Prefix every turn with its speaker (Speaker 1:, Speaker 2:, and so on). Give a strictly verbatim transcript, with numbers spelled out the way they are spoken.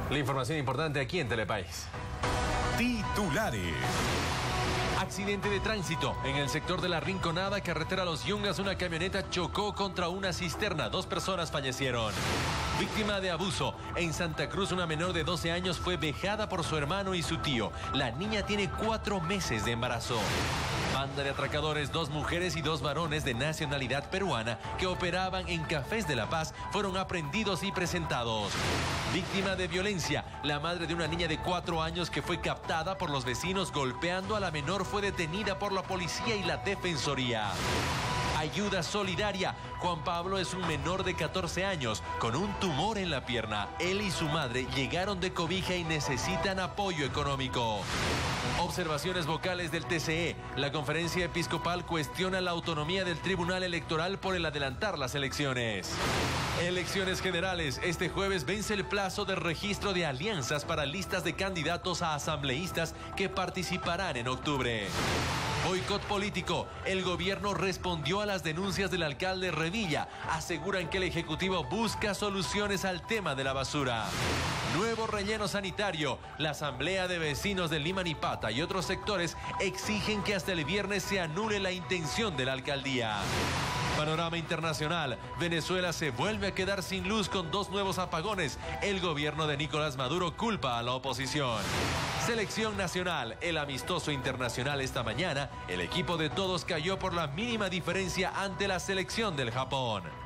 Speaker 1: La información importante aquí en Telepaís.
Speaker 2: Titulares.
Speaker 1: Accidente de tránsito. En el sector de la Rinconada, carretera Los Yungas, una camioneta chocó contra una cisterna. Dos personas fallecieron. Víctima de abuso. En Santa Cruz, una menor de doce años fue vejada por su hermano y su tío. La niña tiene cuatro meses de embarazo. Banda de atracadores, dos mujeres y dos varones de nacionalidad peruana que operaban en Cafés de La Paz fueron aprehendidos y presentados. Víctima de violencia. La madre de una niña de cuatro años que fue captada por los vecinos golpeando a la menor fue detenida por la policía y la defensoría. Ayuda solidaria. Juan Pablo es un menor de catorce años con un tumor en la pierna. Él y su madre llegaron de Cobija y necesitan apoyo económico. Observaciones vocales del T C E. La conferencia episcopal cuestiona la autonomía del Tribunal Electoral por el adelantar las elecciones. Elecciones generales. Este jueves vence el plazo de registro de alianzas para listas de candidatos a asambleístas que participarán en octubre. Boicot político. El gobierno respondió a las denuncias del alcalde Revilla. Aseguran que el Ejecutivo busca soluciones al tema de la basura. Nuevo relleno sanitario. La Asamblea de Vecinos de Limanipata y otros sectores exigen que hasta el viernes se anule la intención de la alcaldía. Panorama internacional. Venezuela se vuelve a quedar sin luz con dos nuevos apagones. El gobierno de Nicolás Maduro culpa a la oposición. Selección nacional. El amistoso internacional esta mañana. El equipo de todos cayó por la mínima diferencia ante la selección del Japón.